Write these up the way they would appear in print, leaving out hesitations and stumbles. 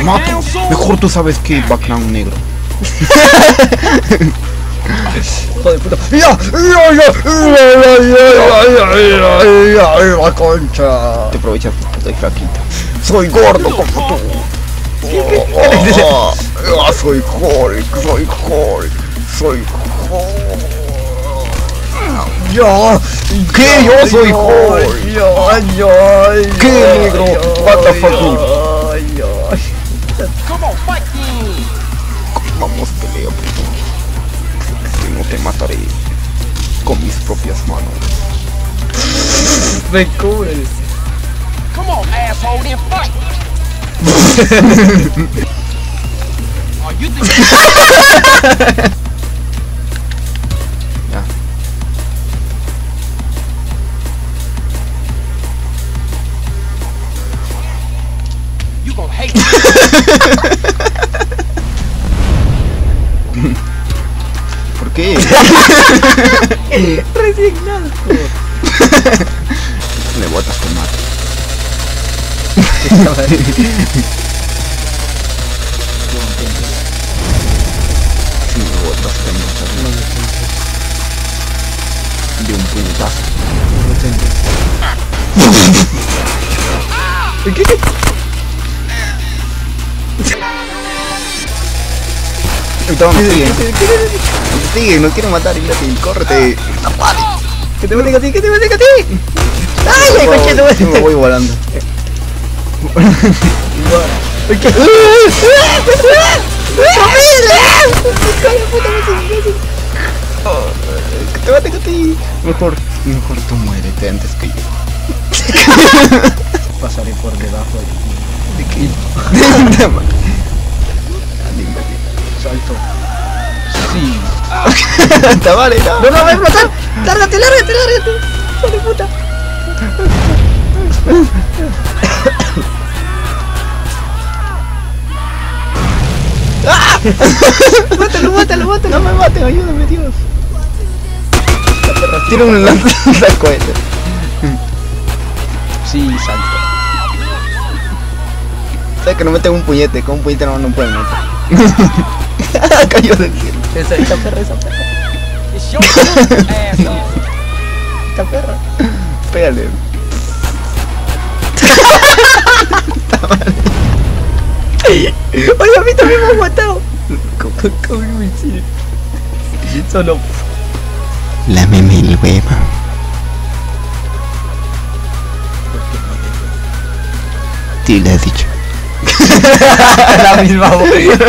mato. Mejor tú sabes que background negro. Joder, puta. La concha. Te aprovechas porque estoy flaquito. Soy gordo como tú. Soy Hulk, soy Hulk, soy Hulk. Yo, ¿qué? Yo soy Hulk. ¿Qué, negro? What the fuck? Vamos, pelea, puto. Si no te mataré con mis propias manos. Me cubres. Come on, asshole, then fight. Oh, you think Ya. you gonna hate ¿Por qué? Resignado. Me botas con mato. Si me botas te mato. De un puñetazo. ¿Qué? Sigue, no quiero matar, imbécil, córrete. Que te maten a ti, que te maten a ti. ¡Ay, coche, te me voy volando. Que te maten a ti. Mejor tú muérete antes que yo. Pasaré por debajo ¿De qué? Salto. Sí. Vale, no. No, no, voy a explotar. Lárgate, lárgate, lárgate. Hijo de puta. Mátalo, mátalo, mátalo. No me maten, ayúdame, Dios. Tira un lanzacohetes. Sí, salto. Sabes que no meten un puñete, con un puñete no pueden matar. Cayó del cielo. Esa perra, esa perra. It's your turn, asshole. Esta perra. Pégale. Oye, a mí también me han matado. Con un misil. Solo. Lámeme el huevo. Sí, le has dicho. La misma voz.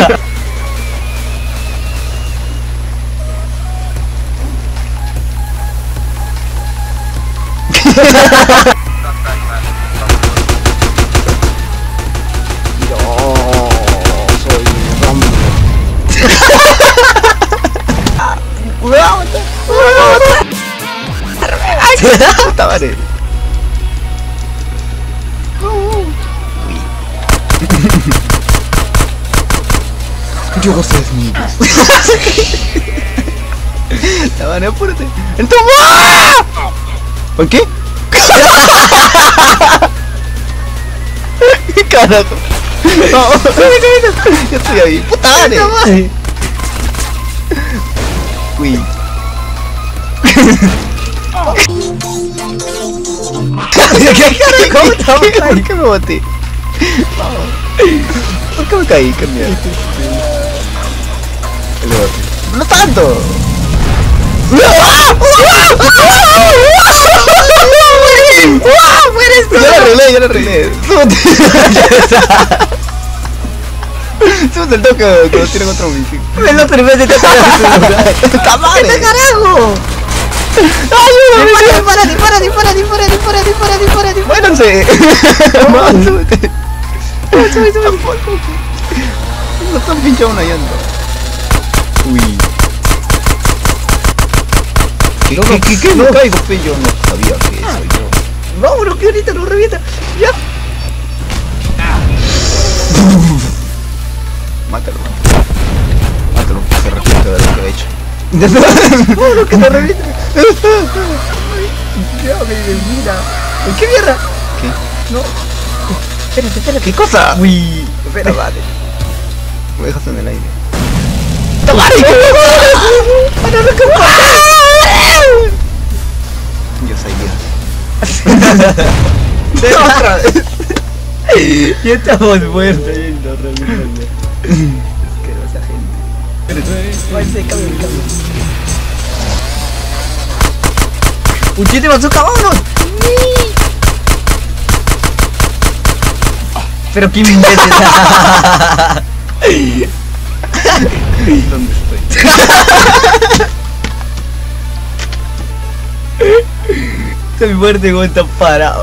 Soy Rambo. Cuidado, Puta madre. Dios es mío. La mano, apúrate. ¡El tomo! ¿Por qué? Carajo. No, yo estoy ahí. Puta madre. Uy. ¿Cómo estamos? ¿Por qué me boté? ¿Por qué me caí? ¿Qué mierda? ¡No tanto! Yo lo arreglé. Súbete el toque cuando tienen otro misil. El otro nivel de ¡Puta madre! ¡Qué carajo! ¡Ayúdame! ¡Dispara, dispara, dispara, dispara, dispara, dispara, dispara! ¡Muéranse! ¡Súbete! ¡Sube, sube! No están pinchado una llanta. Uy. ¿Qué? No caigo, pe, yo no sabía que soy yo. ¡Vámonos, que ahorita nos revienta! ¡Ya! Mátalo. Mátalo, que se arrepiente de lo que he hecho. ¡Vámonos, que nos revienta! ¡Ya, me mira! ¿Qué mierda? ¿Qué? No. Espérate. ¿Qué cosa? Uy, espera. Vale. Me dejas en el aire. Yo soy Dios. Otra vez. Ya estamos muertos. Asquerosa gente. Váyanse, cambio. ¡Uchite bazooka, vámonos! Pero qué imbécil. ¿Dónde estoy? Estoy muerto y vos estás parado.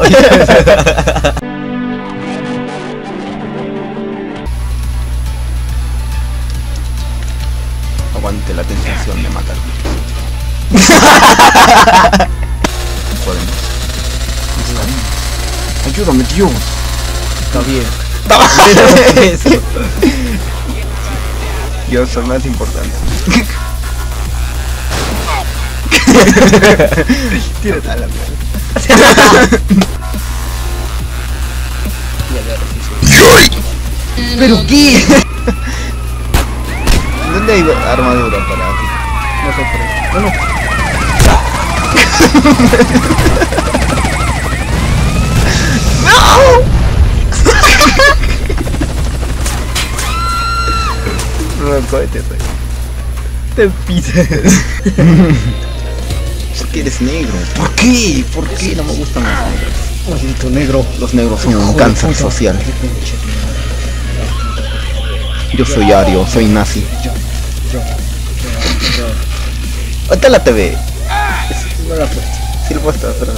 Aguante la tentación de matar. Podemos. Ayúdame, Dios. Está bien. Eso. Yo soy más importante. Tírate a la mierda. ¿Pero qué? ¿Dónde hay armadura para ti? No sé por ahí. Bueno. No, cógete, soy. Te pisas. Es que eres negro. ¿Por qué? ¿Por qué no me gustan los negros? Maldito negro. Los negros son un Hijo de cáncer puta. social. Yo soy ario, soy nazi. ¿Dónde la TV? No la puesto. Sí lo he puesto, pero...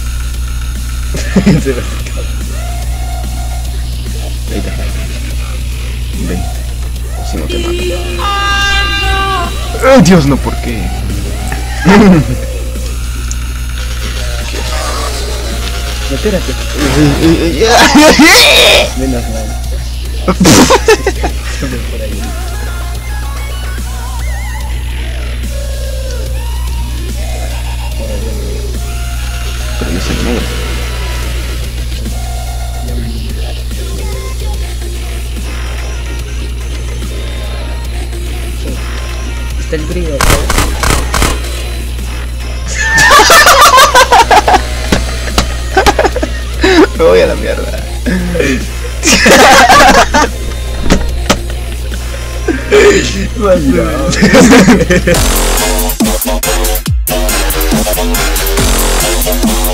Se va a sacar. Ahí está. Ven. O si no te mato. ¡Oh, Dios, no! ¿Por qué? Espérate. Menos mal. Sube por ahí. Pero yo soy negro. Está el brillo, ¿sabes? Me voy a la mierda. Basura.